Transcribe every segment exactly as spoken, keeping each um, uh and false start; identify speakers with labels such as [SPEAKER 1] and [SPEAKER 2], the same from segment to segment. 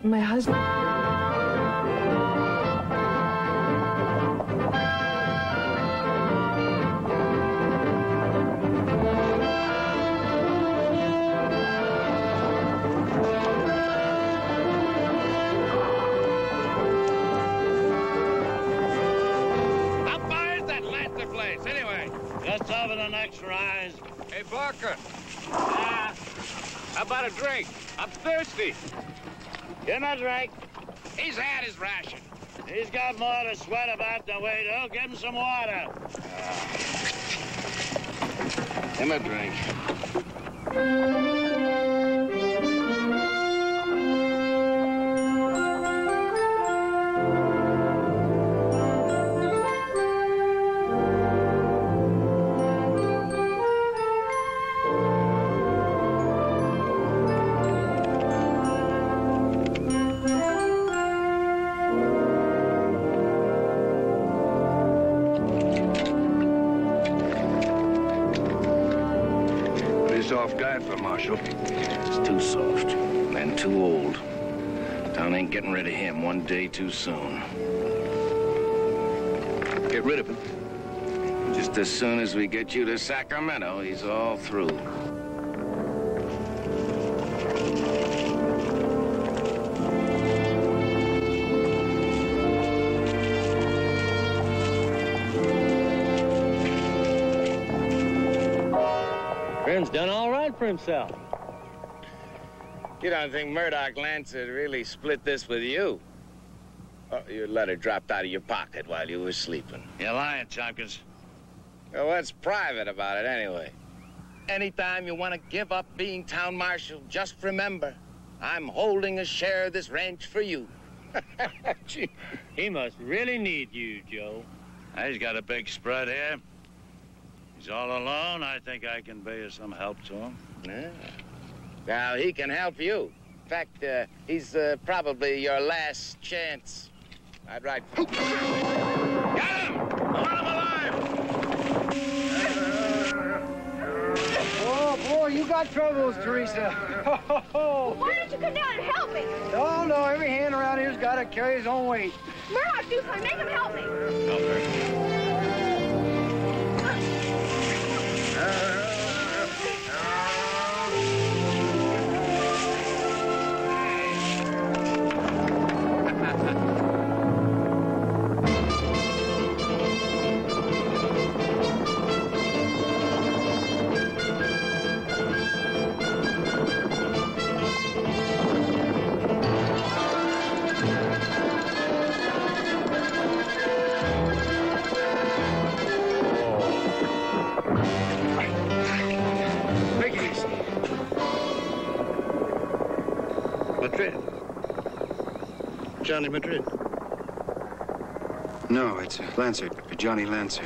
[SPEAKER 1] My husband...
[SPEAKER 2] Just over the next rise.
[SPEAKER 3] Hey, Barker. Ah, how about a drink? I'm thirsty.
[SPEAKER 2] Give him a drink.
[SPEAKER 3] He's had his ration.
[SPEAKER 2] He's got more to sweat about than we do. Give him some water.
[SPEAKER 3] Uh, give him a drink. Soft guy for Marshal.
[SPEAKER 4] He's too soft and too old. Town ain't getting rid of him one day too soon.
[SPEAKER 3] Get rid of him?
[SPEAKER 4] Just as soon as we get you to Sacramento, he's all through.
[SPEAKER 2] Friend's done all right for himself.
[SPEAKER 3] You don't think Murdoch Lance would really split this with you? Oh, your letter dropped out of your pocket while you were sleeping.
[SPEAKER 2] You're lying, Tompkins.
[SPEAKER 3] Well, what's private about it, anyway? Anytime you want to give up being town marshal, just remember, I'm holding a share of this ranch for you.
[SPEAKER 2] Gee, he must really need you, Joe. He's got a big spread here. He's all alone. I think I can be of some help to him.
[SPEAKER 3] Yeah. Now, he can help you. In fact, uh, he's uh, probably your last chance. I'd write for... Got him! I want him alive!
[SPEAKER 5] Oh, boy, you got troubles, Teresa.
[SPEAKER 6] Well, why don't you come down and help me?
[SPEAKER 5] No, no, every hand around here's got to carry his own weight.
[SPEAKER 6] Murdoch, do something. Make him help me.
[SPEAKER 3] Help her.
[SPEAKER 4] Madrid. Johnny Madrid.
[SPEAKER 7] No, it's uh, Lancer, Johnny Lancer.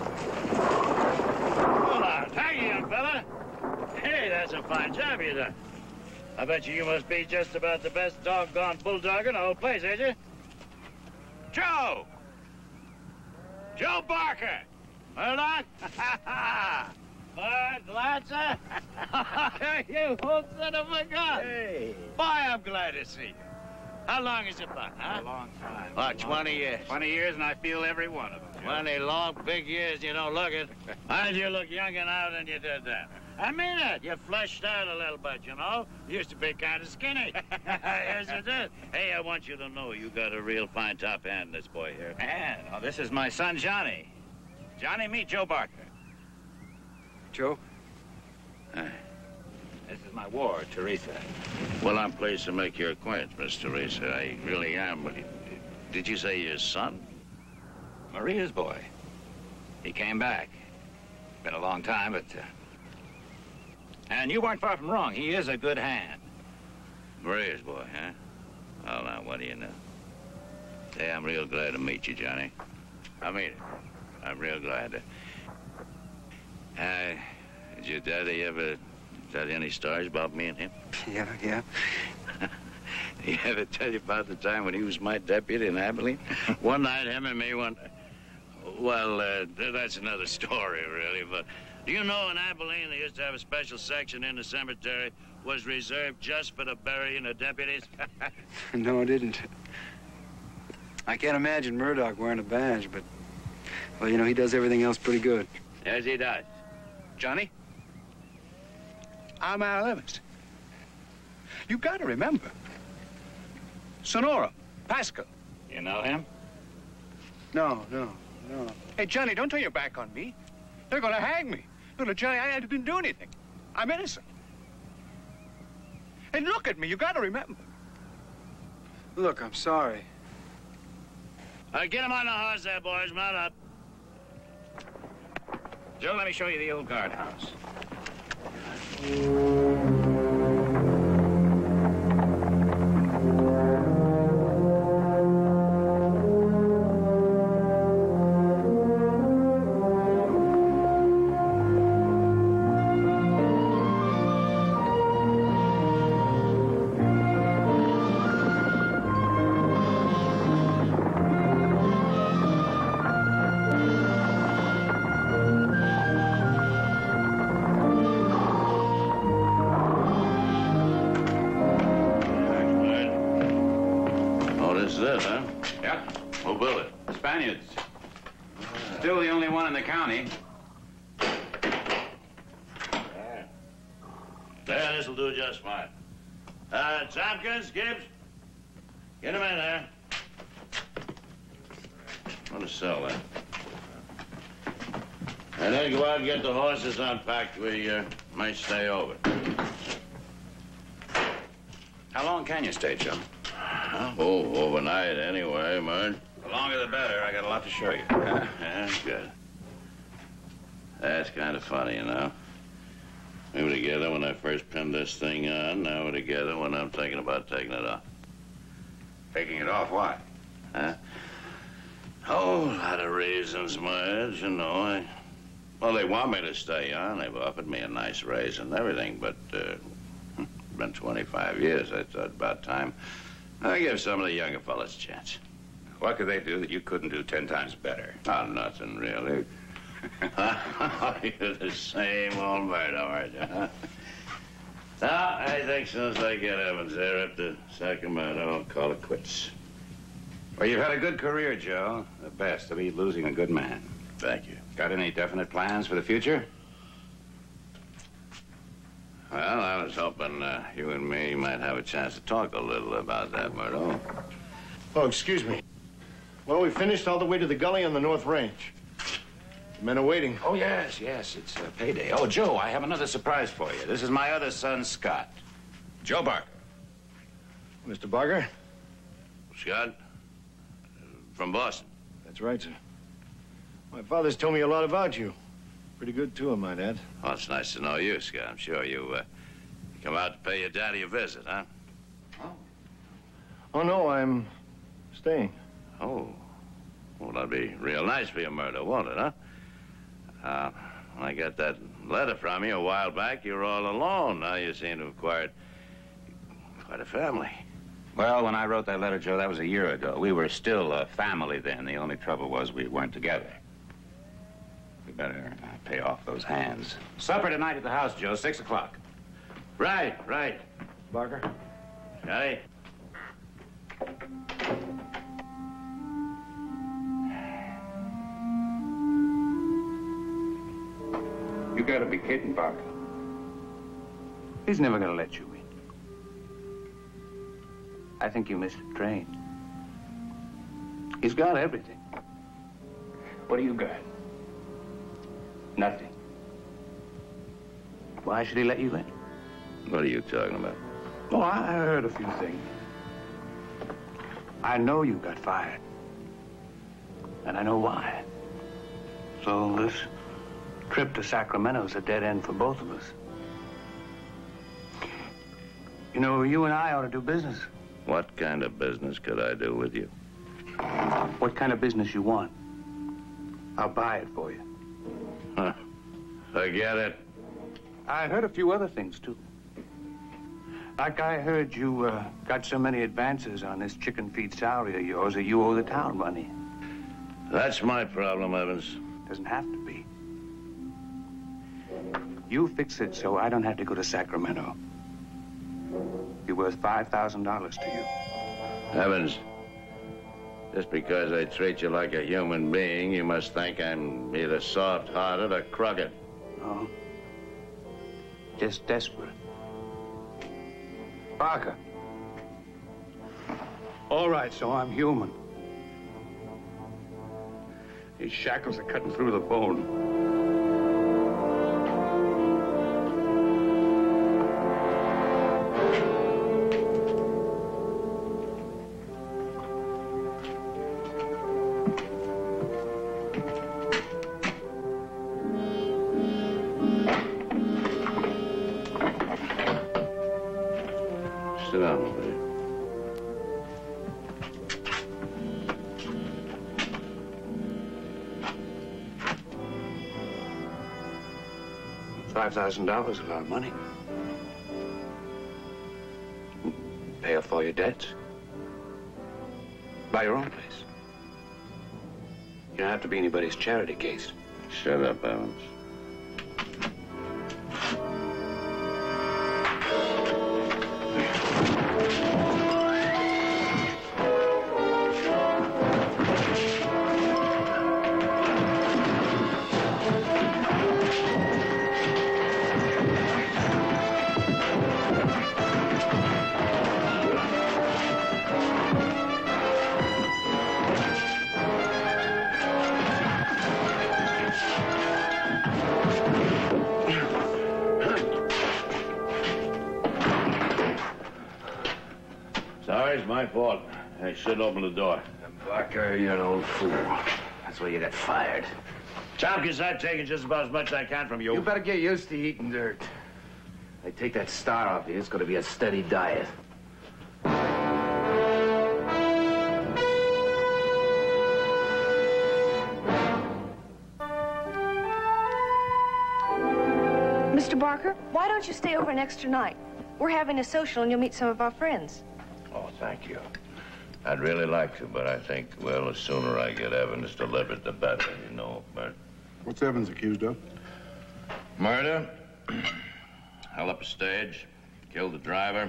[SPEAKER 2] Hold on. Thank you, young fella. Hey, that's a fine job you done. I bet you you must be just about the best doggone bulldog in the whole place, ain't you? Joe! Joe Barker! Murdoch? Bud Lancer? You old son of a gun!
[SPEAKER 3] Hey.
[SPEAKER 2] Boy, I'm glad to see you. How long has it been, huh?
[SPEAKER 3] A long time.
[SPEAKER 2] What, twenty years?
[SPEAKER 3] twenty years, and I feel every one of them.
[SPEAKER 2] twenty long, big years, you don't look it. Why did you look younger now than you did then? I mean it. You fleshed out a little bit, you know. You used to be kind of skinny. Yes, you did. Hey, I want you to know you got a real fine top hand, this boy here.
[SPEAKER 3] Man, oh, this is my son, Johnny. Johnny, meet Joe Barker.
[SPEAKER 7] Joe?
[SPEAKER 3] Uh, this is my ward, Teresa.
[SPEAKER 2] Well, I'm pleased to make your acquaintance, Miss Teresa. I really am. But did you say your son?
[SPEAKER 3] Maria's boy. He came back. Been a long time, but... Uh... And you weren't far from wrong. He is a good hand.
[SPEAKER 2] Maria's boy, huh? Well, now, what do you know? Hey, I'm real glad to meet you, Johnny. I mean it. I'm real glad to... Uh, did your daddy ever tell you any stories about me and him?
[SPEAKER 7] Yeah, yeah.
[SPEAKER 2] Did he ever tell you about the time when he was my deputy in Abilene? One night, him and me went... Well, uh, that's another story, really, but Do you know in Abilene they used to have a special section in the cemetery was reserved just for the burying of deputies?
[SPEAKER 7] No, I didn't. I can't imagine Murdoch wearing a badge, but, well, you know, he does everything else pretty good.
[SPEAKER 2] Yes, he does.
[SPEAKER 1] Johnny, I'm Al Evans. You got to remember. Sonora, Pascal.
[SPEAKER 2] You know him?
[SPEAKER 7] No, no, no.
[SPEAKER 1] Hey, Johnny, don't turn your back on me. They're going to hang me. Look, Johnny, I didn't do anything. I'm innocent. Hey, look at me. You got to remember.
[SPEAKER 7] Look, I'm sorry.
[SPEAKER 2] All right, get him on the horse there, boys. Mount up.
[SPEAKER 4] Joe, let me show you the old guardhouse.
[SPEAKER 8] Still the only one in the county.
[SPEAKER 2] There, this'll do just fine. Uh, Tompkins, Gibbs, get him in there. Want to sell that. And then go out and get the horses unpacked. We uh, might stay over.
[SPEAKER 8] How long can you stay, Joe?
[SPEAKER 2] Oh, overnight anyway, man.
[SPEAKER 8] The longer the better. I got a lot to show you.
[SPEAKER 2] Yeah, yeah, good. That's kind of funny, you know. We were together when I first pinned this thing on. Now we're together when I'm thinking about taking it off.
[SPEAKER 8] Taking it off, why?
[SPEAKER 2] Huh? Oh, a lot of reasons, Marge, you know. I, well, they want me to stay on. They've offered me a nice raise and everything, but uh, it's been twenty-five years. I thought about time I give some of the younger fellas a chance.
[SPEAKER 8] What could they do that you couldn't do ten times better?
[SPEAKER 2] Oh, nothing, really. You're the same old Murdo, aren't you, huh? No, I think as soon as I get Evans there up to Sacramento, I'll call it quits.
[SPEAKER 8] Well, you've had a good career, Joe. The best to be losing a good man.
[SPEAKER 2] Thank you.
[SPEAKER 8] Got any definite plans for the future?
[SPEAKER 2] Well, I was hoping uh, you and me might have a chance to talk a little about that, Murdo.
[SPEAKER 5] Oh, excuse me. Well, we finished all the way to the gully on the North Range. The men are waiting.
[SPEAKER 8] Oh, yes, yes, it's uh, payday. Oh, Joe, I have another surprise for you. This is my other son, Scott. Joe Barker.
[SPEAKER 5] Mister Barker?
[SPEAKER 2] Scott? From Boston.
[SPEAKER 5] That's right, sir. My father's told me a lot about you. Pretty good, too, I might add.
[SPEAKER 2] Well, it's nice to know you, Scott. I'm sure you, uh, you come out to pay your daddy a visit, huh?
[SPEAKER 5] Oh. Oh, no, I'm staying.
[SPEAKER 2] Oh. Well, that'd be real nice for you, Murdo, won't it, huh? Uh, when I got that letter from you a while back, you were all alone. Now you seem to have acquired quite a family.
[SPEAKER 8] Well, when I wrote that letter, Joe, that was a year ago. We were still a family then. The only trouble was we weren't together. We better uh, pay off those hands. Supper tonight at the house, Joe, six o'clock.
[SPEAKER 2] Right, right.
[SPEAKER 5] Barker?
[SPEAKER 2] Johnny?
[SPEAKER 8] You gotta be kidding, Barker. He's never gonna let you in. I think you missed the train. He's got everything. What do you got? Nothing. Why should he let you in?
[SPEAKER 2] What are you talking about?
[SPEAKER 8] Oh, I heard a few things. I know you got fired. And I know why. So this trip to Sacramento's a dead end for both of us. You know, you and I ought to do business.
[SPEAKER 2] What kind of business could I do with you?
[SPEAKER 8] What kind of business you want? I'll buy it for you.
[SPEAKER 2] Huh. Forget it.
[SPEAKER 8] I heard a few other things, too. Like I heard you uh, got so many advances on this chicken feed salary of yours that you owe the town money.
[SPEAKER 2] That's my problem, Evans.
[SPEAKER 8] Doesn't have to be.
[SPEAKER 7] You fix it so I don't have to go to Sacramento. Be worth five thousand dollars to you.
[SPEAKER 4] Evans, just because I treat you like a human being, you must think I'm either soft-hearted or crooked.
[SPEAKER 7] No. Just desperate. Parker. All right, so I'm human. These shackles are cutting through the bone.
[SPEAKER 4] Sit down over there.
[SPEAKER 7] Five thousand dollars is a lot of money. Pay off all your debts. Buy your own place. You don't have to be anybody's charity case.
[SPEAKER 4] Shut up, Evans.
[SPEAKER 2] Sorry, it's my fault. I should open the door.
[SPEAKER 4] Barker, you're an old fool. That's why you got fired.
[SPEAKER 2] Tompkins, I've taken just about as much as I can from you.
[SPEAKER 4] You better get used to eating dirt. They take that star off you, it's gonna be a steady diet.
[SPEAKER 6] Mister Barker, why don't you stay over an extra night? We're having a social and you'll meet some of our friends.
[SPEAKER 4] Oh, thank you. I'd really like to, but I think, well, the sooner I get Evans delivered, the better, you know, Bert.
[SPEAKER 5] What's Evans accused of?
[SPEAKER 4] Murder, held up a stage, killed the driver.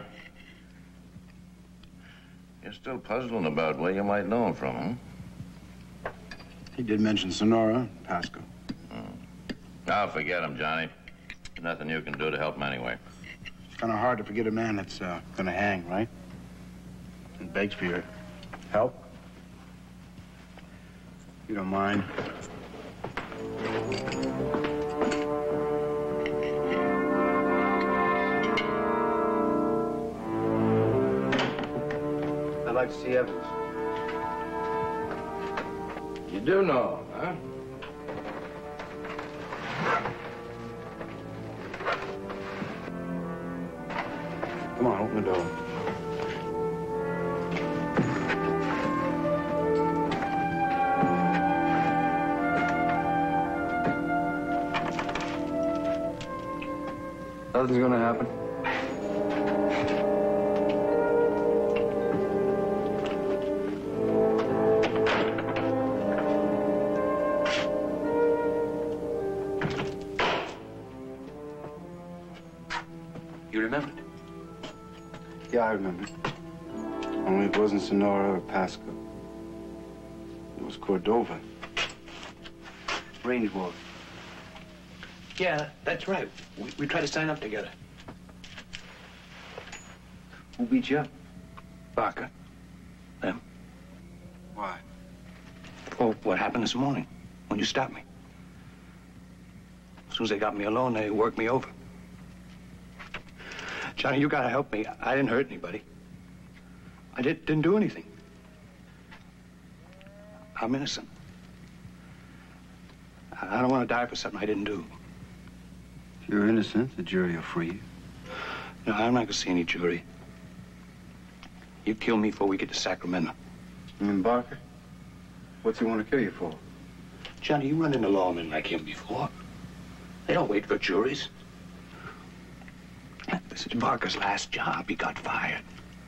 [SPEAKER 4] You're still puzzling about where you might know him from, huh?
[SPEAKER 5] He did mention Sonora and Pasco.
[SPEAKER 4] Hmm. I'll forget him, Johnny. There's nothing you can do to help him anyway.
[SPEAKER 5] It's kind of hard to forget a man that's uh, gonna hang, right? And begs for your help. You don't mind?
[SPEAKER 7] I'd like to see Evans.
[SPEAKER 4] You do know him, huh?
[SPEAKER 5] Come on, open the door.
[SPEAKER 7] Nothing's gonna happen. You remembered?
[SPEAKER 5] Yeah, I remember. Only it wasn't Sonora or Pasco. It was Cordova.
[SPEAKER 7] Range war. Yeah, that's right. We, we tried to sign up together. Who beat you up? Barker. Them.
[SPEAKER 5] Why?
[SPEAKER 7] Oh, what happened this morning when you stopped me? As soon as they got me alone, they worked me over. Johnny, you gotta help me. I didn't hurt anybody. I did, didn't do anything. I'm innocent. I don't want to die for something I didn't do.
[SPEAKER 5] If you're innocent, the jury will free you.
[SPEAKER 7] No, I'm not gonna see any jury. You kill me before we get to Sacramento.
[SPEAKER 5] You mean Barker? What's he want to kill you for?
[SPEAKER 7] Johnny, you run into lawmen like him before. They don't wait for juries. This is Barker's last job. He got fired.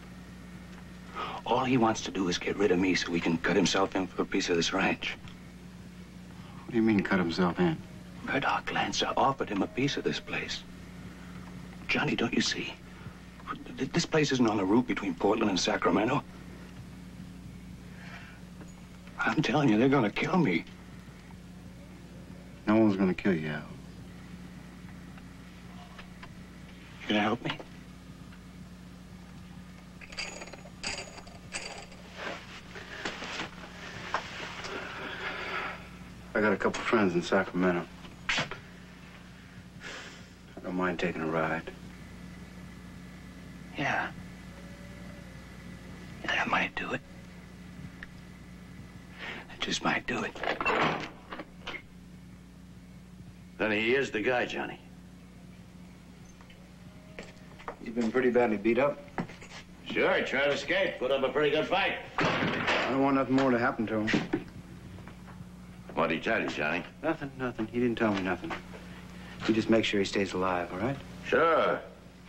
[SPEAKER 7] All he wants to do is get rid of me so he can cut himself in for a piece of this ranch.
[SPEAKER 5] What do you mean, cut himself in?
[SPEAKER 1] Murdoch Lancer offered him a piece of this place. Johnny, don't you see? This place isn't on the route between Portland and Sacramento. I'm telling you, they're gonna kill me.
[SPEAKER 5] No one's gonna kill you, Al.
[SPEAKER 1] You gonna help me?
[SPEAKER 5] I got a couple friends in Sacramento. I don't mind taking a ride.
[SPEAKER 1] Yeah. You think I might do it? I just might do it.
[SPEAKER 4] Then he is the guy, Johnny.
[SPEAKER 5] He's been pretty badly beat up.
[SPEAKER 4] Sure, he tried to escape. Put up a pretty good fight.
[SPEAKER 5] I don't want nothing more to happen to him.
[SPEAKER 4] What'd he tell you, Johnny?
[SPEAKER 5] Nothing, nothing. He didn't tell me nothing. You just make sure he stays alive, all right?
[SPEAKER 4] Sure.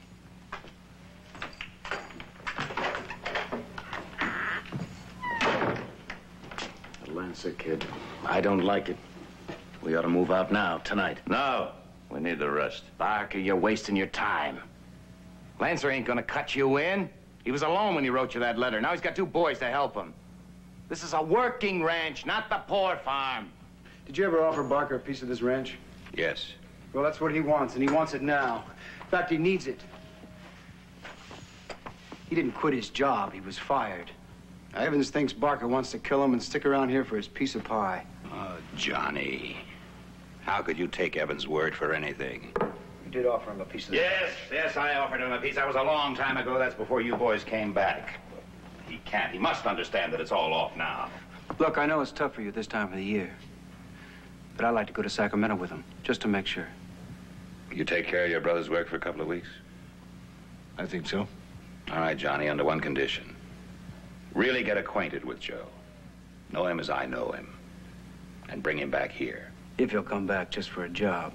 [SPEAKER 8] The Lancer kid. I don't like it. We ought to move out now, tonight.
[SPEAKER 4] No, we need the rest.
[SPEAKER 8] Barker, you're wasting your time. Lancer ain't gonna cut you in. He was alone when he wrote you that letter. Now he's got two boys to help him. This is a working ranch, not the poor farm.
[SPEAKER 5] Did you ever offer Barker a piece of this ranch?
[SPEAKER 8] Yes.
[SPEAKER 5] Well, that's what he wants, and he wants it now. In fact, he needs it. He didn't quit his job. He was fired. Now, Evans thinks Barker wants to kill him and stick around here for his piece of pie.
[SPEAKER 8] Oh, Johnny. How could you take Evans' word for anything?
[SPEAKER 5] You did offer him a piece of this.
[SPEAKER 8] Yes, yes, I offered him a piece. That was a long time ago. That's before you boys came back. He can't. He must understand that it's all off now.
[SPEAKER 5] Look, I know it's tough for you this time of the year. But I'd like to go to Sacramento with him, just to make sure.
[SPEAKER 8] You take care of your brother's work for a couple of weeks?
[SPEAKER 1] I think so.
[SPEAKER 8] All right, Johnny, under one condition. Really get acquainted with Joe. Know him as I know him. And bring him back here.
[SPEAKER 5] If he'll come back just for a job.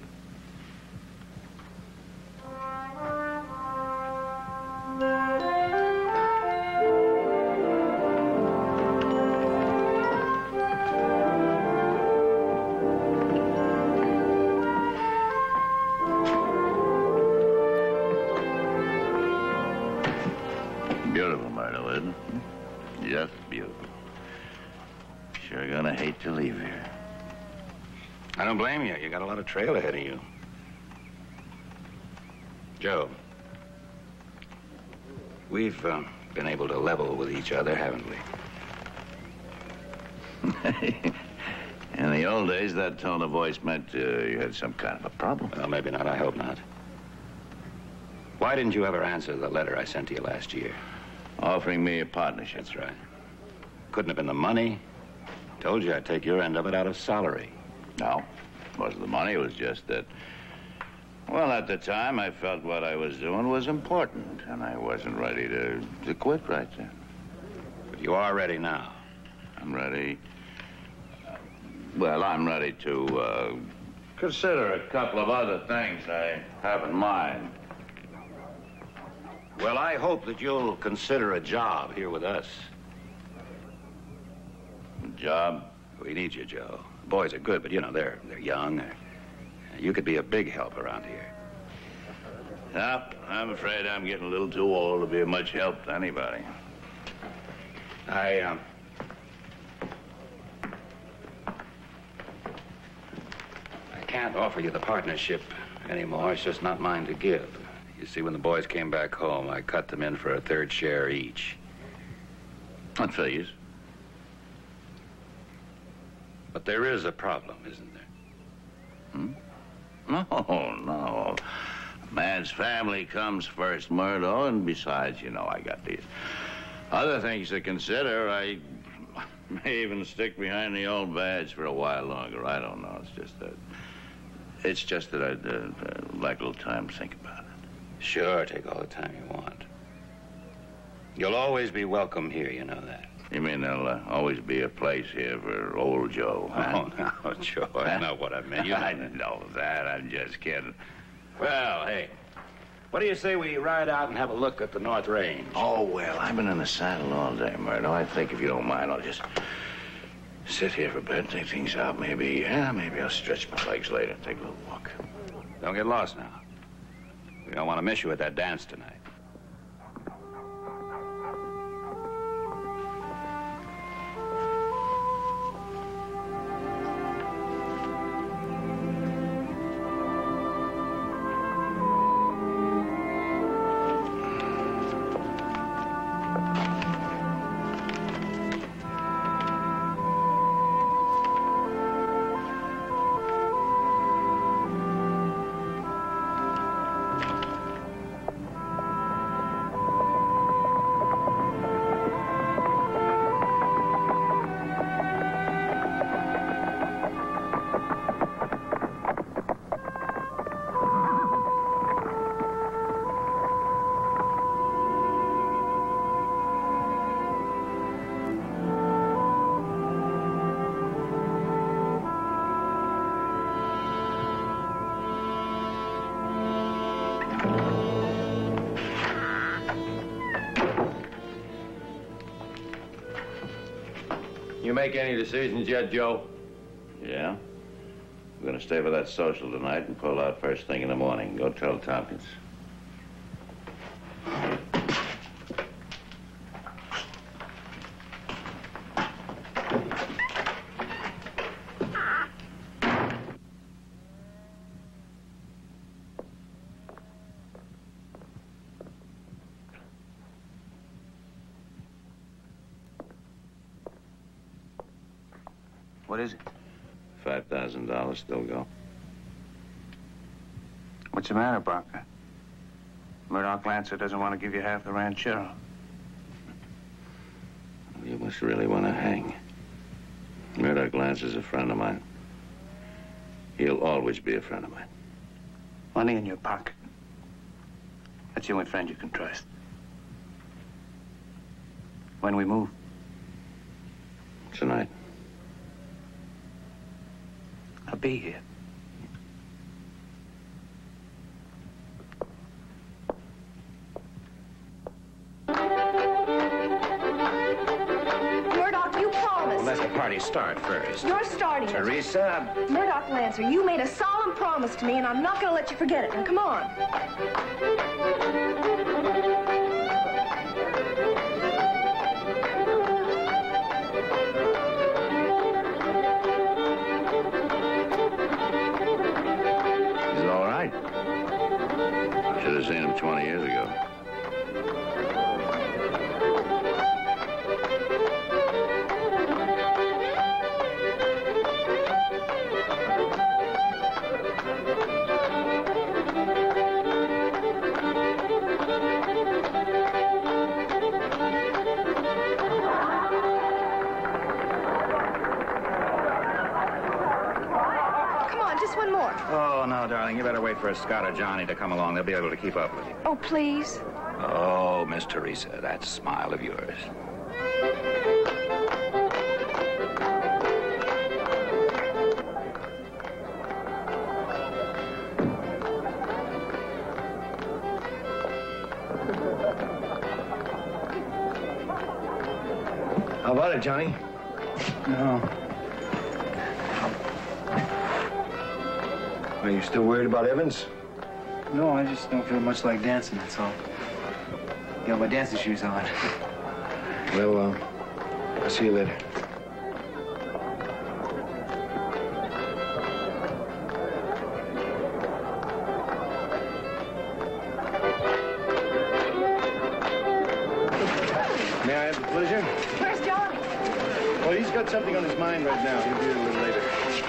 [SPEAKER 4] Beautiful, Myrtle, isn't it? Just beautiful. Sure gonna hate to leave here.
[SPEAKER 8] I don't blame you. You got a lot of trail ahead of you. Joe, we've uh, been able to level with each other, haven't we?
[SPEAKER 4] In the old days, that tone of voice meant uh, you had some kind of a problem.
[SPEAKER 8] Well, maybe not. I hope not. Why didn't you ever answer the letter I sent to you last year?
[SPEAKER 4] Offering me a partnership.
[SPEAKER 8] That's right. Couldn't have been the money. Told you I'd take your end of it out of salary.
[SPEAKER 4] No, it wasn't the money. It was just that, well, at the time, I felt what I was doing was important, and I wasn't ready to, to quit right then.
[SPEAKER 8] But you are ready now.
[SPEAKER 4] I'm ready. Well, I'm ready to uh, consider a couple of other things I have in mind.
[SPEAKER 8] Well, I hope that you'll consider a job here with us.
[SPEAKER 4] A job?
[SPEAKER 8] We need you, Joe. The boys are good, but, you know, they're, they're young. You could be a big help around here.
[SPEAKER 4] Yep, I'm afraid I'm getting a little too old to be of much help to anybody.
[SPEAKER 8] I, um... I can't offer you the partnership anymore. It's just not mine to give. You see, when the boys came back home, I cut them in for a third share each.
[SPEAKER 4] That figures.
[SPEAKER 8] But there is a problem, isn't there?
[SPEAKER 4] Hmm? No, no. A man's family comes first, Murdo, and besides, you know, I got these other things to consider. I may even stick behind the old badge for a while longer. I don't know. It's just that... It's just that I'd uh, uh, like a little time to think about it.
[SPEAKER 8] Sure, take all the time you want. You'll always be welcome here, you know that.
[SPEAKER 4] You mean there'll uh, always be a place here for old Joe, huh?
[SPEAKER 8] Oh, no, Joe, that's not what I meant. You know
[SPEAKER 4] I
[SPEAKER 8] that.
[SPEAKER 4] know that. I'm just kidding.
[SPEAKER 8] Well, hey, what do you say we ride out and have a look at the North Range?
[SPEAKER 4] Oh, well, I've been in the saddle all day, Murdo. I think if you don't mind, I'll just sit here for a bit, think things out. Maybe, yeah, maybe I'll stretch my legs later and take a little walk.
[SPEAKER 8] Don't get lost now. We don't want to miss you at that dance tonight.
[SPEAKER 4] You make any decisions yet, Joe? Yeah. We're gonna stay for that social tonight and pull out first thing in the morning. Go tell Tompkins.
[SPEAKER 1] What is it?
[SPEAKER 4] Five thousand dollars still go.
[SPEAKER 1] What's the matter, Barker? Murdoch Lancer doesn't want to give you half the ranchero.
[SPEAKER 4] You must really want to hang. Murdoch Lancer's a friend of mine. He'll always be a friend of mine.
[SPEAKER 1] Money in your pocket. That's the only friend you can trust. When we move?
[SPEAKER 4] Tonight.
[SPEAKER 1] I'll be here.
[SPEAKER 6] Murdoch, you promised.
[SPEAKER 8] Well, let the party start first.
[SPEAKER 6] You're starting it.
[SPEAKER 8] Teresa.
[SPEAKER 6] Murdoch Lancer, you made a solemn promise to me, and I'm not going to let you forget it. Now, come on.
[SPEAKER 4] He's all right. Should have seen him twenty years ago.
[SPEAKER 6] Come on, just one more.
[SPEAKER 8] Oh, no, darling. You better wait for Scott or Johnny to come along. They'll be able to keep up with you.
[SPEAKER 6] Oh, please.
[SPEAKER 8] Oh, Miss Teresa, that smile of yours.
[SPEAKER 1] How about it, Johnny?
[SPEAKER 7] No.
[SPEAKER 1] Are you still worried about Evans?
[SPEAKER 7] No, I just don't feel much like dancing, that's all. Got my dancing shoes on.
[SPEAKER 1] Well, uh, I'll see you later. May I have the pleasure?
[SPEAKER 6] Where's Johnny?
[SPEAKER 1] Well, he's got something on his mind right now. He'll be here a little later.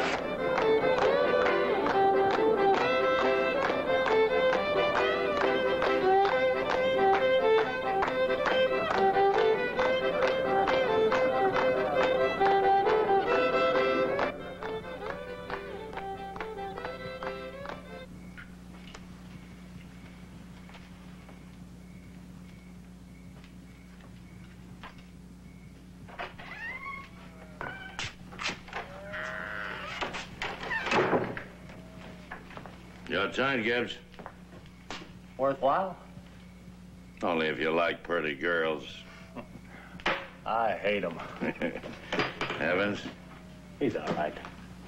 [SPEAKER 4] Your turn, Gibbs.
[SPEAKER 9] Worthwhile?
[SPEAKER 4] Only if you like pretty girls.
[SPEAKER 9] I hate them.
[SPEAKER 4] Evans,
[SPEAKER 2] He's all right.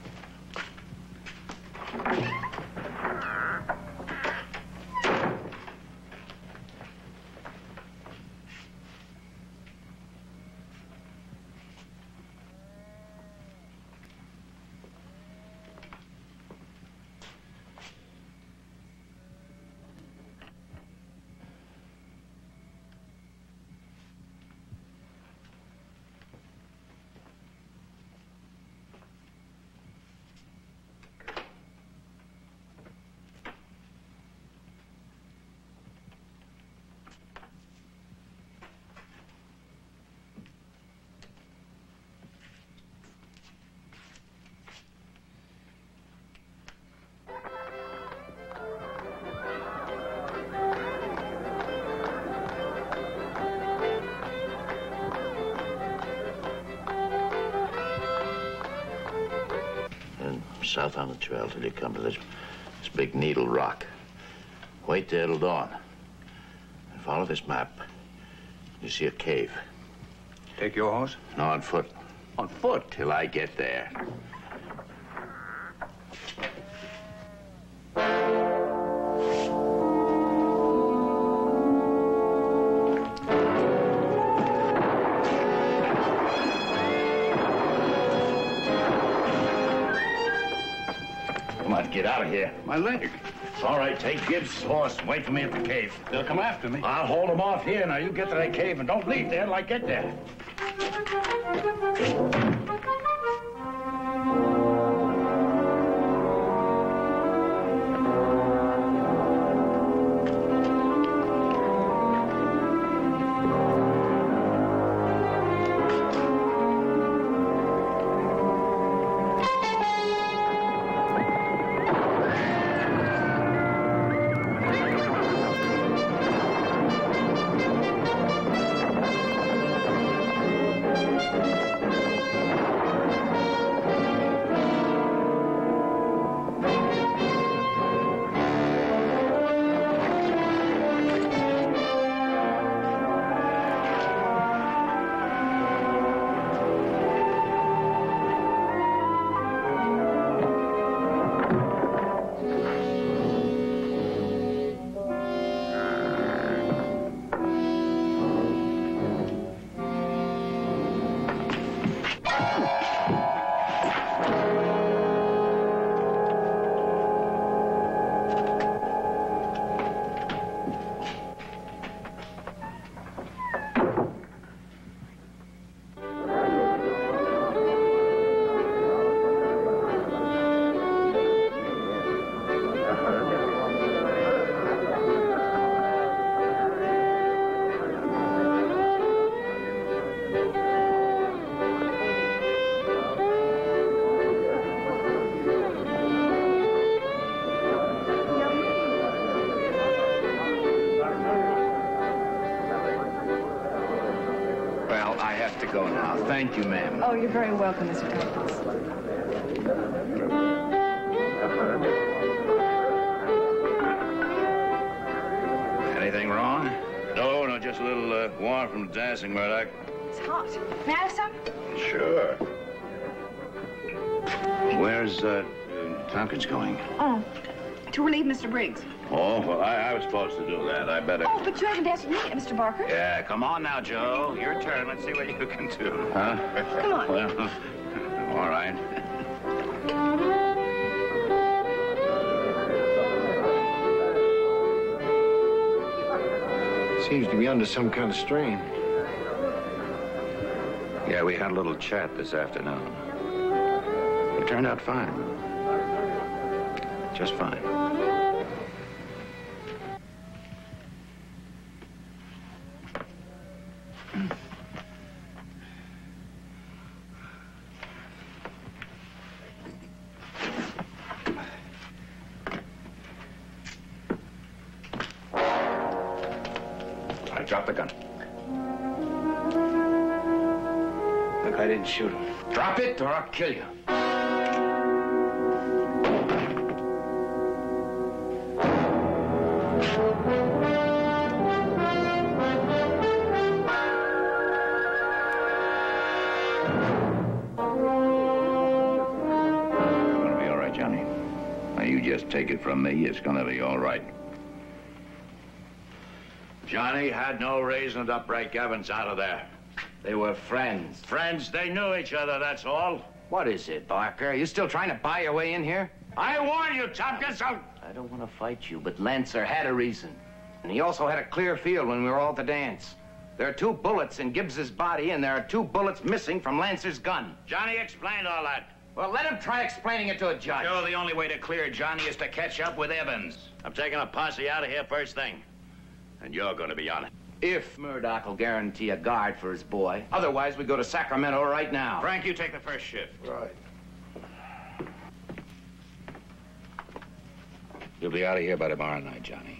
[SPEAKER 4] South on the trail till you come to this, this big needle rock. Wait there till dawn. And follow this map. You see a cave.
[SPEAKER 1] Take your horse?
[SPEAKER 4] No, on foot.
[SPEAKER 1] On foot?
[SPEAKER 4] Till I get there.
[SPEAKER 2] Get out of here.
[SPEAKER 1] My leg.
[SPEAKER 2] It's all right. Take Gibbs' horse and wait for me at the cave.
[SPEAKER 1] They'll come after me.
[SPEAKER 2] I'll hold them off here. Now, you get to that cave and don't leave there till I get there.
[SPEAKER 1] Thank you, ma'am.
[SPEAKER 6] Oh, you're very welcome, Mister Douglas.
[SPEAKER 8] Anything wrong?
[SPEAKER 4] No, no, just a little uh, warm from dancing, Murdoch.
[SPEAKER 6] It's hot. May I have some?
[SPEAKER 4] Sure.
[SPEAKER 8] Where's, uh, Tompkins going?
[SPEAKER 6] Oh, to relieve Mister Briggs.
[SPEAKER 4] Oh, well, I, I was supposed to do that. I better...
[SPEAKER 6] Oh, but you haven't asked me, Mister Barker.
[SPEAKER 8] Yeah, come on now, Joe. Your turn. Let's see what you can do.
[SPEAKER 4] Huh?
[SPEAKER 6] Come on.
[SPEAKER 4] Well, all right.
[SPEAKER 9] Seems to be under some kind of strain.
[SPEAKER 8] Yeah, we had a little chat this afternoon. It turned out fine. Just fine. Drop the gun.
[SPEAKER 9] Look, I didn't shoot him.
[SPEAKER 8] Drop it or I'll kill you.
[SPEAKER 4] just take it from me, it's gonna be all right. Johnny had no reason to break Evans out of there.
[SPEAKER 8] They were friends.
[SPEAKER 4] Friends, they knew each other, that's all.
[SPEAKER 8] What is it, Barker? Are you still trying to buy your way in here?
[SPEAKER 4] I warn you, Tompkins, I'll...
[SPEAKER 8] I don't want to fight you, but Lancer had a reason. And he also had a clear field when we were all at the dance. There are two bullets in Gibbs's body, and there are two bullets missing from Lancer's gun.
[SPEAKER 4] Johnny explained all that.
[SPEAKER 8] Well, let him try explaining it to a judge.
[SPEAKER 10] Joe, the only way to clear Johnny is to catch up with Evans.
[SPEAKER 4] I'm taking a posse out of here first thing. And you're gonna be on it.
[SPEAKER 8] If Murdoch will guarantee a guard for his boy. Otherwise, we go to Sacramento right now.
[SPEAKER 10] Frank, you take the first shift.
[SPEAKER 9] Right.
[SPEAKER 8] You'll be out of here by tomorrow night, Johnny.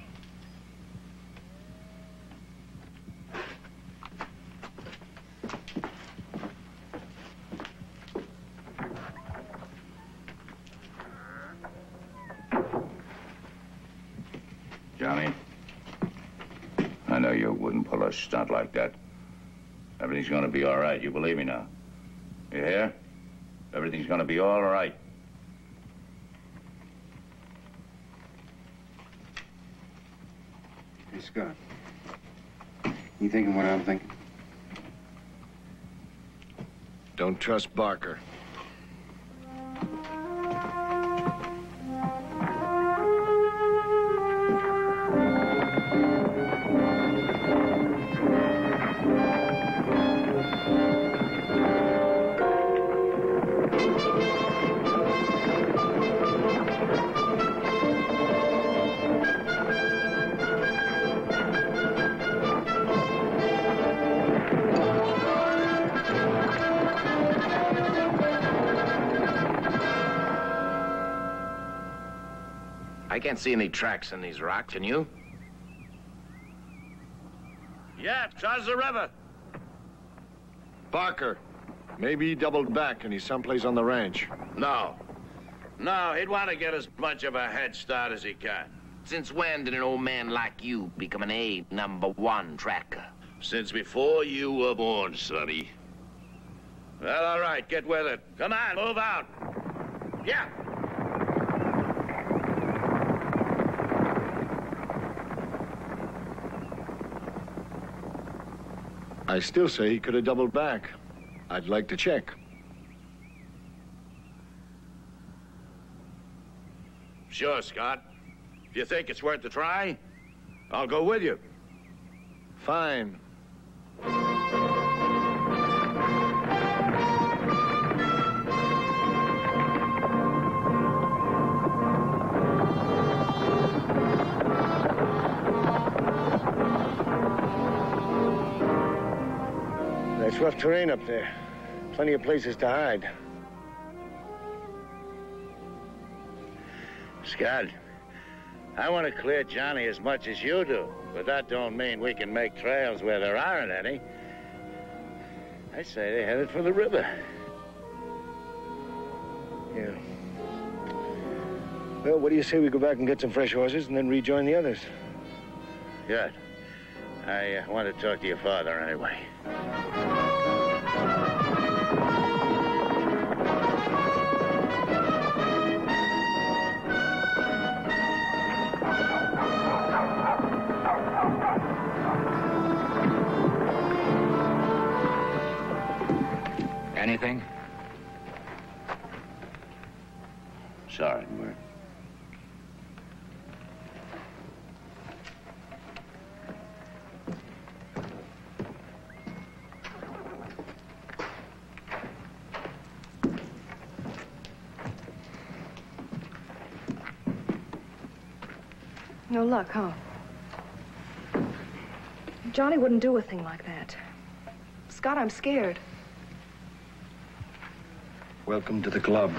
[SPEAKER 4] Johnny, I know you wouldn't pull a stunt like that. Everything's gonna be all right. You believe me now? You hear? Everything's gonna be all right.
[SPEAKER 5] Hey, Scott. You thinking what I'm thinking?
[SPEAKER 9] Don't trust Barker.
[SPEAKER 3] I can't see any tracks in these rocks, can you?
[SPEAKER 4] Yeah, towards the river.
[SPEAKER 9] Barker. Maybe he doubled back and he's someplace on the ranch.
[SPEAKER 4] No. No, he'd want to get as much of a head start as he can.
[SPEAKER 3] Since when did an old man like you become an A number one tracker?
[SPEAKER 4] Since before you were born, Sonny. Well, all right, get with it. Come on, move out. Yeah.
[SPEAKER 9] I still say he could have doubled back. I'd like to check.
[SPEAKER 4] Sure, Scott. If you think it's worth a try, I'll go with you.
[SPEAKER 9] Fine. It's rough terrain up there. Plenty of places to hide.
[SPEAKER 4] Scott, I want to clear Johnny as much as you do, but that don't mean we can make trails where there aren't any. I say they're headed for the river.
[SPEAKER 9] Yeah. Well, what do you say we go back and get some fresh horses and then rejoin the others?
[SPEAKER 4] Good. I uh, want to talk to your father anyway.
[SPEAKER 8] Anything?
[SPEAKER 4] Sorry, Murr.
[SPEAKER 6] No luck, huh? Johnny wouldn't do a thing like that. Scott, I'm scared.
[SPEAKER 1] Welcome to the club.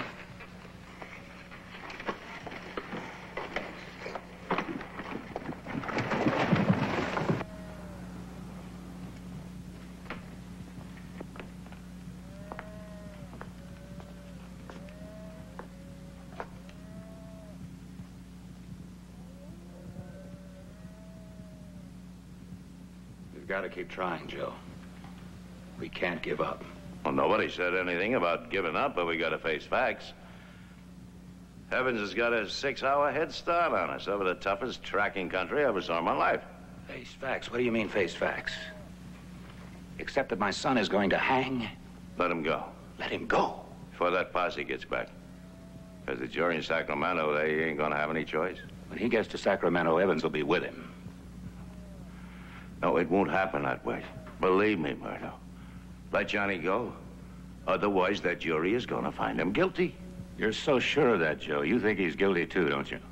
[SPEAKER 8] We've got to keep trying, Joe. We can't give up.
[SPEAKER 4] Well, nobody said anything about giving up, but we got to face facts. Evans has got a six-hour head start on us over the toughest tracking country I ever saw in my life.
[SPEAKER 8] Face facts? What do you mean, face facts? Except that my son is going to hang?
[SPEAKER 4] Let him go.
[SPEAKER 8] Let him go?
[SPEAKER 4] Before that posse gets back. Because the jury in Sacramento, they ain't gonna have any choice.
[SPEAKER 8] When he gets to Sacramento, Evans will be with him.
[SPEAKER 4] No, it won't happen that way. Believe me, Murdo. Let Johnny go. Otherwise, that jury is gonna find him guilty.
[SPEAKER 8] You're so sure of that, Joe. You think he's guilty, too, don't you?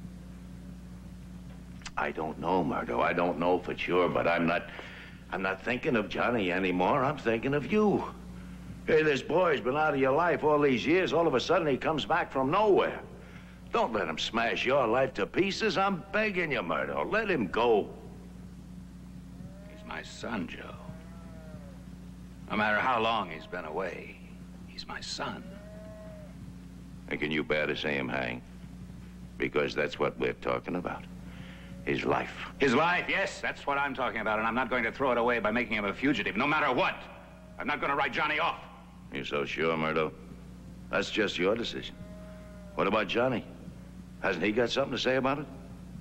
[SPEAKER 4] I don't know, Murdo. I don't know for sure, but I'm not... I'm not thinking of Johnny anymore. I'm thinking of you. Hey, this boy's been out of your life all these years. All of a sudden, he comes back from nowhere. Don't let him smash your life to pieces. I'm begging you, Murdo. Let him go.
[SPEAKER 8] He's my son, Joe. No matter how long he's been away, he's my son.
[SPEAKER 4] And can you bear to see him hang? Because that's what we're talking about. His life.
[SPEAKER 8] His life, yes, that's what I'm talking about, and I'm not going to throw it away by making him a fugitive, no matter what. I'm not going to write Johnny off.
[SPEAKER 4] You so sure, Murdo? That's just your decision. What about Johnny? Hasn't he got something to say about it?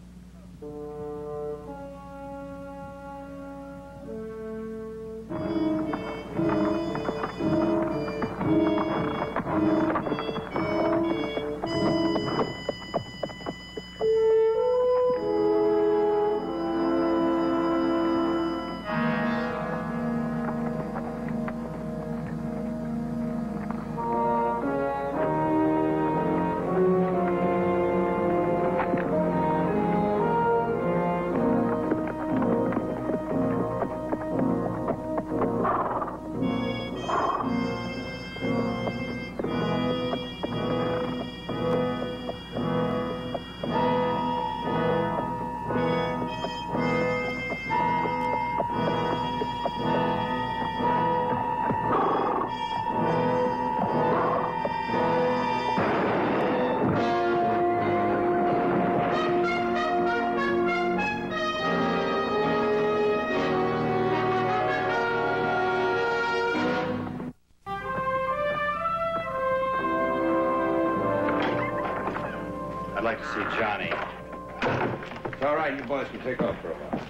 [SPEAKER 8] I'd like to see Johnny. It's all right, you boys can take off for a while.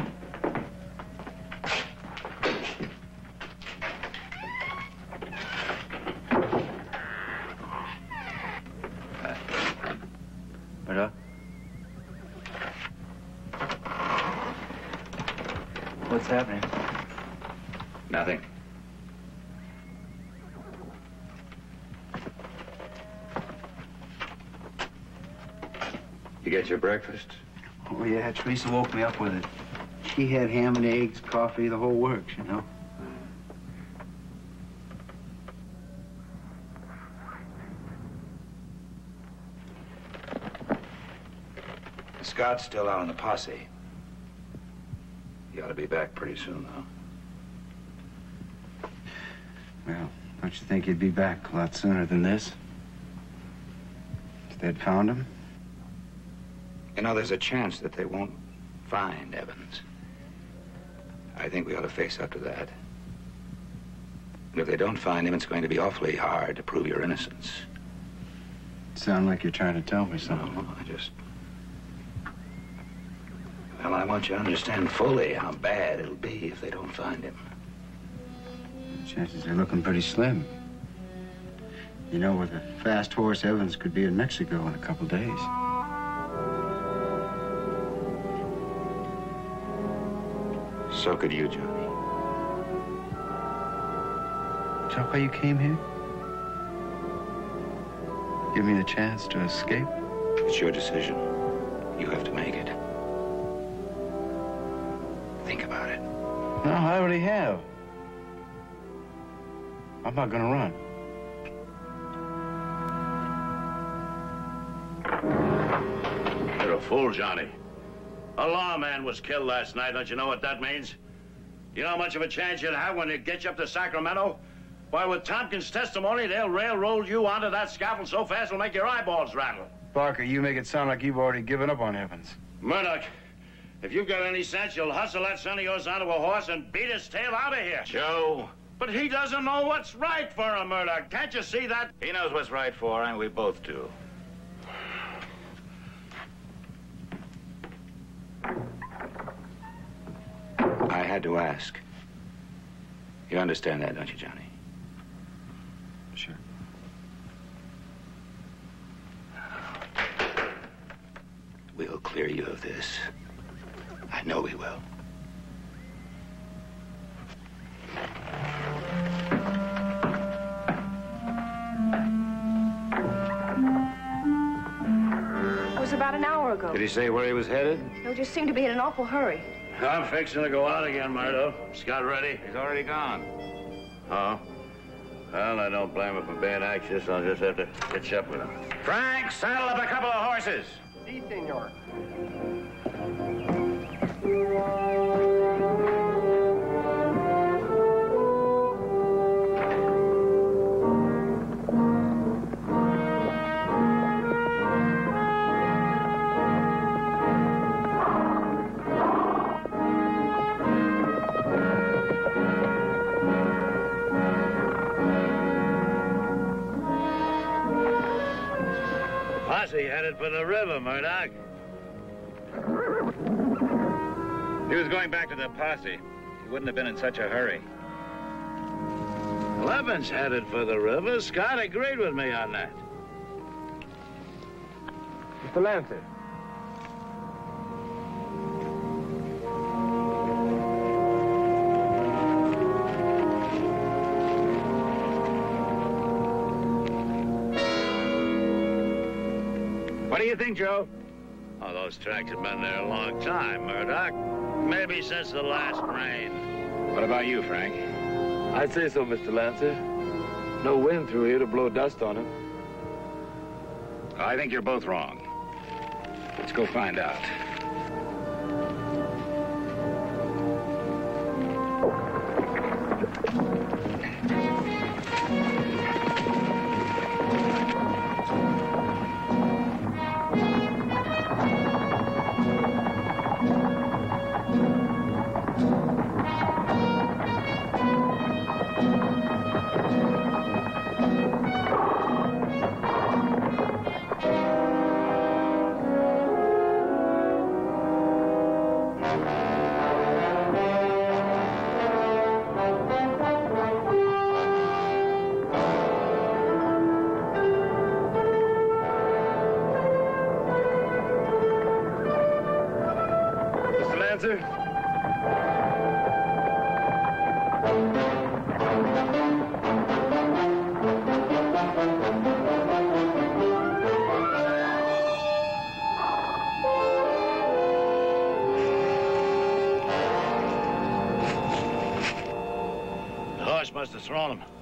[SPEAKER 7] Murdo? What's happening?
[SPEAKER 8] Nothing. You get your breakfast?
[SPEAKER 7] Oh, yeah, Teresa woke me up with it. She had ham and eggs, coffee, the whole works, you know.
[SPEAKER 8] Scott's still out on the posse. He ought to be back pretty soon, though.
[SPEAKER 7] Well, don't you think he'd be back a lot sooner than this? If they'd found him?
[SPEAKER 8] You know, there's a chance that they won't find Evans. I think we ought to face up to that. And if they don't find him, it's going to be awfully hard to prove your innocence.
[SPEAKER 7] Sound like you're trying to tell me something.
[SPEAKER 8] No, I just... Well, I want you to understand fully how bad it'll be if they don't find him.
[SPEAKER 7] The chances are looking pretty slim. You know, with a fast horse, Evans could be in Mexico in a couple days.
[SPEAKER 8] So could you, Johnny.
[SPEAKER 7] Is that why you came here? Give me a chance to escape?
[SPEAKER 8] It's your decision. You have to make it. Think about it.
[SPEAKER 7] No, I already have. I'm not gonna run.
[SPEAKER 4] You're a fool, Johnny. A lawman was killed last night. Don't you know what that means? You know how much of a chance you'd have when they get you up to Sacramento? Why, with Tompkins' testimony, they'll railroad you onto that scaffold so fast it'll make your eyeballs rattle.
[SPEAKER 7] Barker, you make it sound like you've already given up on Evans.
[SPEAKER 4] Murdoch, if you've got any sense, you'll hustle that son of yours onto a horse and beat his tail out of here.
[SPEAKER 8] Joe.
[SPEAKER 4] But he doesn't know what's right for him, Murdoch. Can't you see that?
[SPEAKER 8] He knows what's right for him, we both do. I had to ask. You understand that, don't you, Johnny?
[SPEAKER 7] Sure.
[SPEAKER 8] We'll clear you of this. I know we will.
[SPEAKER 6] It was about an hour ago.
[SPEAKER 8] Did he say where he was headed?
[SPEAKER 6] No, just seemed to be in an awful hurry.
[SPEAKER 2] I'm fixing to go out again, Murdo. Scott ready?
[SPEAKER 8] He's already gone.
[SPEAKER 2] Oh? Well, I don't blame him for being anxious. I'll just have to catch up with him.
[SPEAKER 8] Frank, saddle up a couple of horses.
[SPEAKER 9] Si, senor.
[SPEAKER 2] Posse headed for the river, Murdoch.
[SPEAKER 8] He was going back to the posse. He wouldn't have been in such a hurry.
[SPEAKER 2] Levins headed for the river. Scott agreed with me on that.
[SPEAKER 9] Mister Lancer.
[SPEAKER 8] What do you think, Joe?
[SPEAKER 2] Oh, those tracks have been there a long time, Murdoch. Maybe since the last rain.
[SPEAKER 8] What about you, Frank?
[SPEAKER 9] I'd say so, Mister Lancer. No wind through here to blow dust on him.
[SPEAKER 8] I think you're both wrong. Let's go find out.
[SPEAKER 2] Must have thrown him.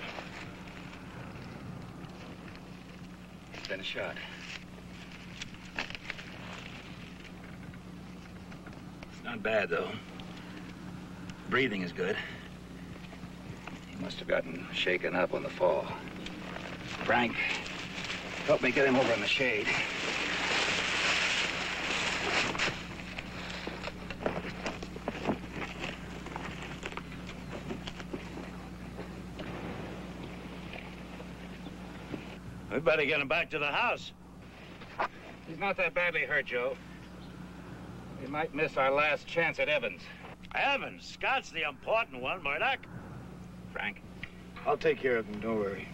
[SPEAKER 8] He's been shot. It's not bad, though. Breathing is good. He must have gotten shaken up on the fall. Frank, help me get him over in the shade.
[SPEAKER 2] We better get him back to the house.
[SPEAKER 8] He's not that badly hurt, Joe. We might miss our last chance at Evans.
[SPEAKER 2] Evans? Scott's the important one, Murdoch.
[SPEAKER 8] Frank?
[SPEAKER 9] I'll take care of him, don't worry.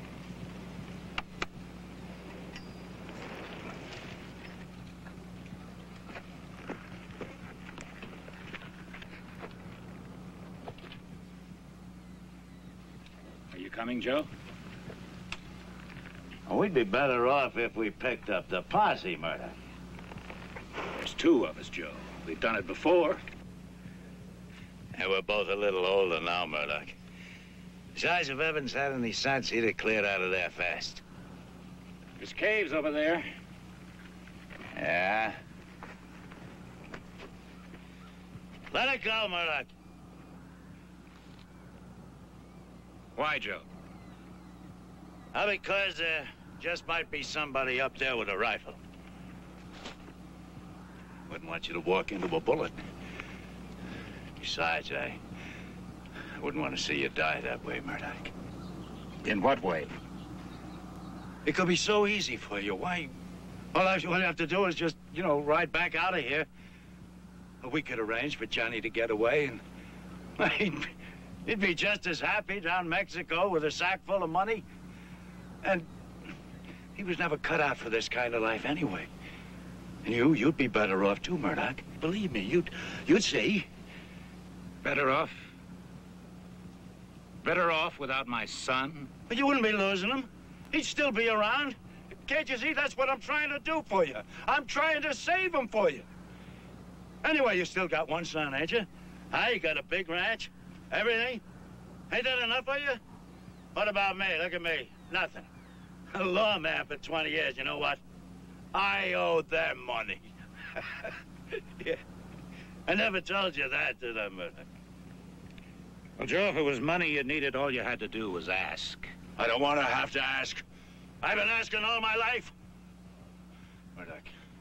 [SPEAKER 8] Are you coming, Joe?
[SPEAKER 2] We'd be better off if we picked up the posse, Murdoch.
[SPEAKER 8] There's two of us, Joe. We've done it before.
[SPEAKER 2] And we're both a little older now, Murdoch. Besides, if Evans had any sense, he'd have cleared out of there fast.
[SPEAKER 8] There's caves over there.
[SPEAKER 2] Yeah? Let it go, Murdoch.
[SPEAKER 8] Why, Joe?
[SPEAKER 2] Uh, because there just might be somebody up there with a rifle. Wouldn't want you to walk into a bullet. Besides, I, I wouldn't want to see you die that way, Murdoch.
[SPEAKER 8] In what way?
[SPEAKER 2] It could be so easy for you. Why? All you have to do is just, you know, ride back out of here. we could arrange for Johnny to get away, and he'd, he'd be just as happy down Mexico with a sack full of money. And he was never cut out for this kind of life anyway. And you, you'd be better off too, Murdoch. Believe me, you'd, you'd see.
[SPEAKER 8] Better off? Better off without my son?
[SPEAKER 2] But you wouldn't be losing him. He'd still be around. Can't you see? That's what I'm trying to do for you. I'm trying to save him for you. Anyway, you still got one son, ain't you? Huh? You got a big ranch? Everything? Ain't that enough for you? What about me? Look at me. Nothing. A lawman for twenty years. You know what? I owe them money. Yeah. I never told you that, did I, Murdoch?
[SPEAKER 8] Well, Joe, if it was money you needed, all you had to do was ask.
[SPEAKER 2] I don't want to have to ask. I've been asking all my life. Murdoch,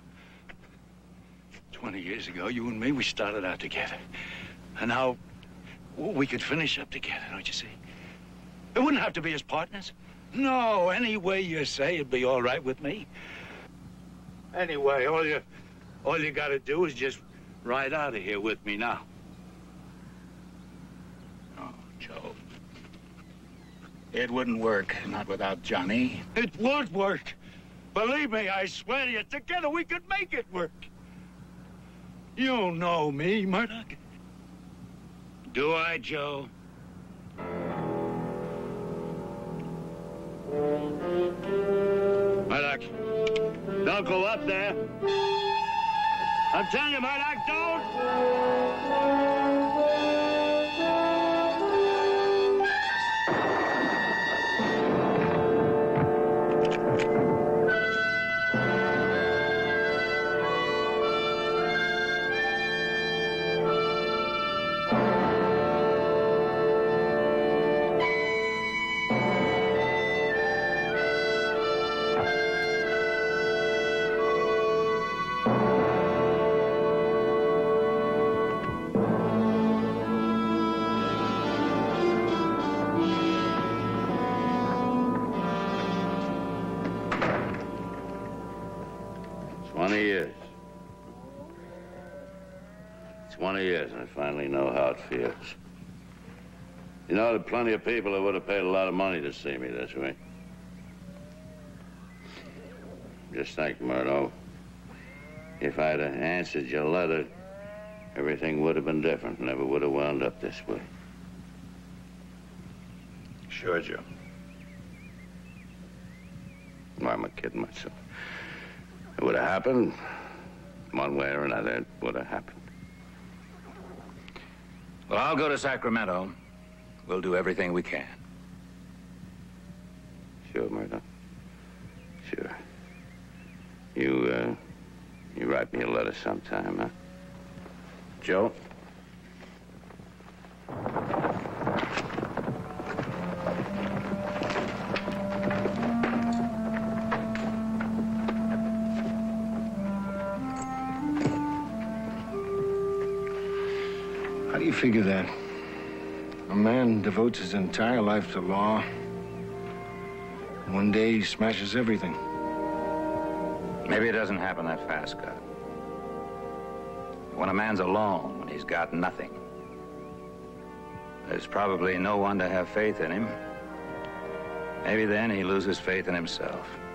[SPEAKER 2] twenty years ago, you and me, we started out together. And now, we could finish up together, don't you see? It wouldn't have to be as partners. No, any way you say, it'd be all right with me. Anyway, all you, all you gotta do is just ride out of here with me now.
[SPEAKER 8] Oh, Joe. It wouldn't work, not without Johnny.
[SPEAKER 2] It would work. Believe me, I swear to you, together we could make it work. You know me, Murdoch.
[SPEAKER 8] Do I, Joe?
[SPEAKER 2] Murdoch, don't go up there. I'm telling you, Murdoch, don't!
[SPEAKER 4] Twenty years. Twenty years, and I finally know how it feels. You know, there are plenty of people that would have paid a lot of money to see me this way. Just think, Murdo, if I'd have answered your letter, everything would have been different. Never would have wound up this way.
[SPEAKER 2] Sure, Joe.
[SPEAKER 4] Why am I kidding myself? It would have happened. One way or another, it would have happened.
[SPEAKER 8] Well, I'll go to Sacramento. We'll do everything we can.
[SPEAKER 4] Sure, Murdo. Sure. You, uh, you write me a letter sometime, huh? Joe?
[SPEAKER 11] How do you figure that? A man devotes his entire life to law. One day he smashes everything.
[SPEAKER 8] Maybe it doesn't happen that fast, Scott. When a man's alone, when he's got nothing, there's probably no one to have faith in him. Maybe then he loses faith in himself.